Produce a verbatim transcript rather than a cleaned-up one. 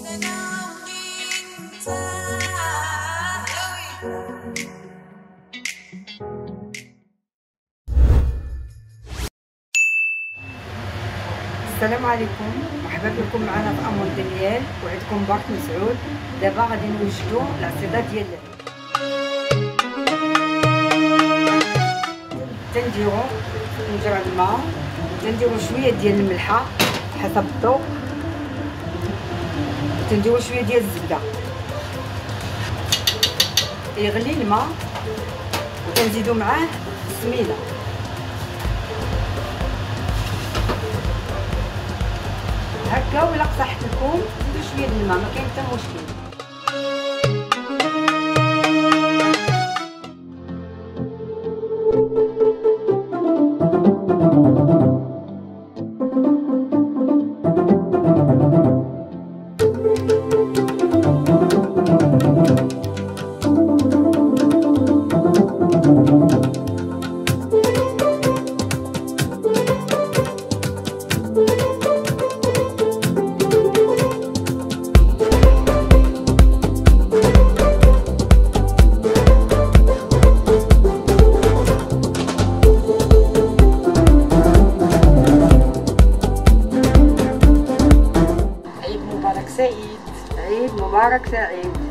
السلام عليكم، مرحبا بكم معنا في امون دانيال. وعدكم بارك مسعود. دابا غادي نوجدوا العصيده ديال تنديروا طنجره الماء، تنديروا شويه ديال الملحه حسب الذوق، تنديروا شويه ديال الزبده. يغلي الماء وتنزيدوا معاه السميده، هكا. ولا قصحت لكم زيدوا شويه د الماء، ما كاين حتى مشكل. عيد مبارك سعيد، عيد مبارك سعيد.